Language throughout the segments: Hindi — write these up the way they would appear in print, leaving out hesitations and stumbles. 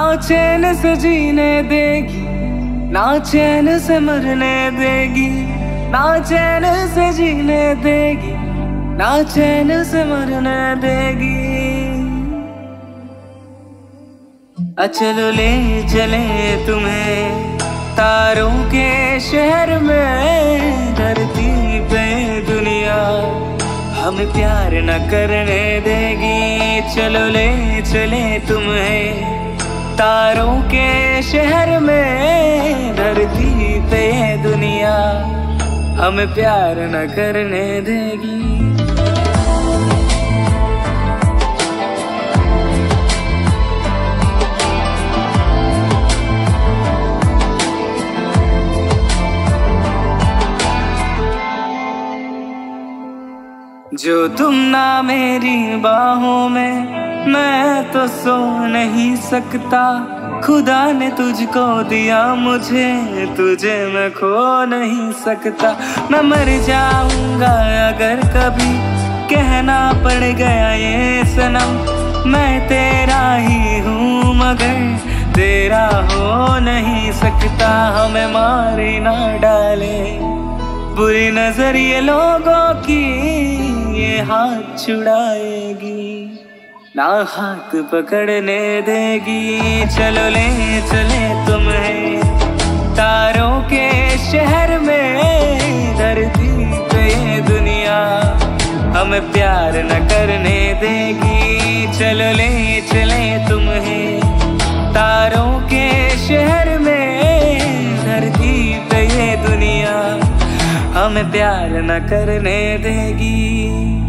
चैन से जीने देगी, ना चैन से मरने देगी, ना चैन से जीने देगी, ना चैन से मरने देगी। चलो ले चले तुम्हें तारों के शहर में, धरती पे दुनिया हमें प्यार न करने देगी। चलो ले चले तुम्हें तारों के शहर में, धरती पे दुनिया हमें प्यार न करने देगी। जो तुम ना मेरी बाहों में, मैं तो सो नहीं सकता। खुदा ने तुझको दिया मुझे, तुझे मैं खो नहीं सकता। मैं मर जाऊंगा अगर कभी कहना पड़ गया ये सनम, मैं तेरा ही हूँ मगर तेरा हो नहीं सकता। हमें मारे ना डाले बुरी नजर ये लोगों की, ये हाथ छुड़ाएगी ना हाथ पकड़ने देगी। चलो ले चले तुम्हें तारों के शहर में, धरती पे ये दुनिया हमें प्यार न करने देगी। चलो ले चले तुम्हें तारों के शहर में, धरती पे ये दुनिया हमें प्यार न करने देगी।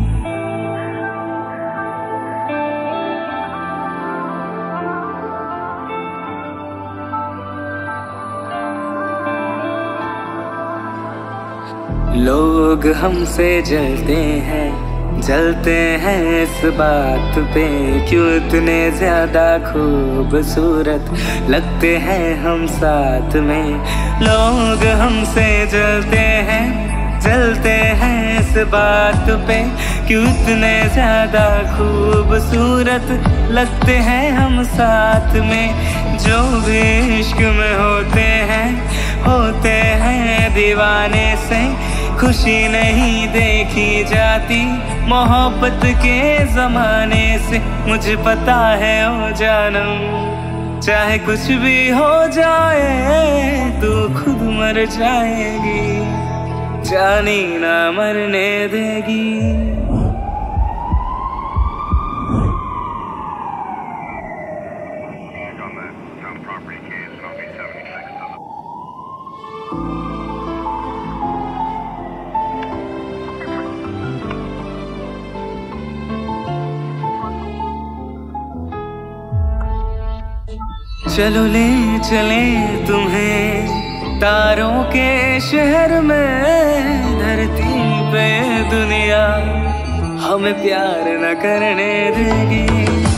लोग हमसे जलते हैं इस बात पे, क्यों इतने ज्यादा खूबसूरत लगते हैं हम साथ में। लोग हमसे जलते हैं इस बात पे, क्यों इतने ज्यादा खूबसूरत लगते हैं हम साथ में। जो भी इश्क में होते हैं दीवाने से, खुशी नहीं देखी जाती मोहब्बत के जमाने से। मुझे पता है ओ जानम, चाहे कुछ भी हो जाए तू खुद मर जाएगी, जानी ना मरने देगी। चलो ले चले तुम्हें तारों के शहर में, धरती पे दुनिया हमें प्यार न करने देगी।